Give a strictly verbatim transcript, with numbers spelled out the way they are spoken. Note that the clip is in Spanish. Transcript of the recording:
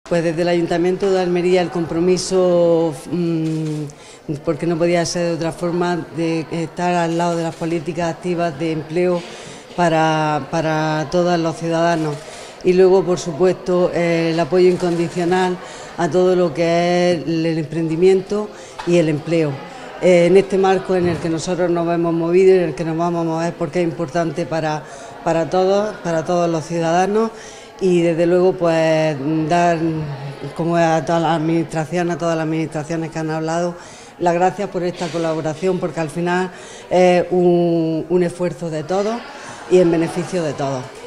Pues desde el Ayuntamiento de Almería el compromiso, mmm, porque no podía ser de otra forma, de estar al lado de las políticas activas de empleo para, para todos los ciudadanos. Y luego, por supuesto, eh, el apoyo incondicional a todo lo que es el emprendimiento y el empleo. Eh, en este marco en el que nosotros nos hemos movido y en el que nos vamos a mover, porque es importante para, para todos, para todos los ciudadanos. Y desde luego pues dar, como a todas las administraciones, a todas las administraciones que han hablado, las gracias por esta colaboración, porque al final es un, un esfuerzo de todos y en beneficio de todos.